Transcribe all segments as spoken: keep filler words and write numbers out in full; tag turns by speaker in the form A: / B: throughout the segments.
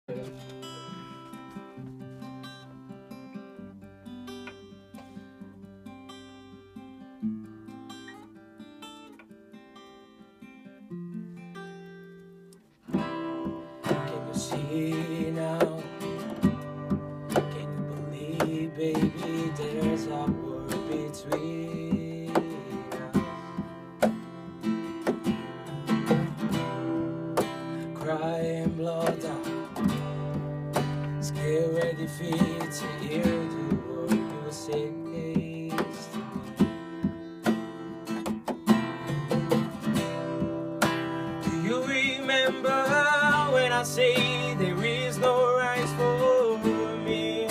A: Can you see now? Can you believe, baby, there's a word between us? Crying blood out, scared ready feet to hear the word you say to me. Do you remember when I say there is no rise for me?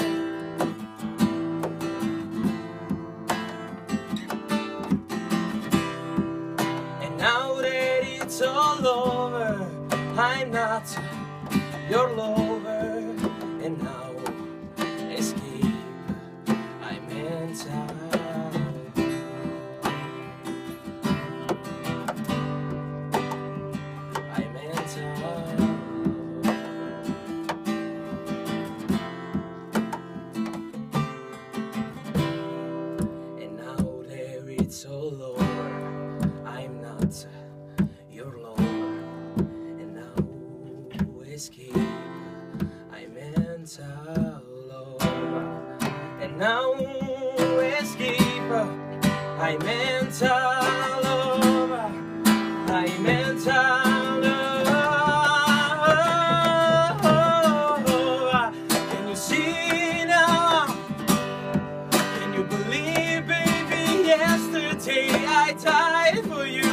A: And now that it's all over, I'm not your lover, and now escape, I'm inside. I'm inside. And now that it's all over, I'm not your lover, and now escape, I'm mental lover. And now escape, I'm mental lover, I'm mental lover. Can you see now? Can you believe, baby, yesterday I died for you?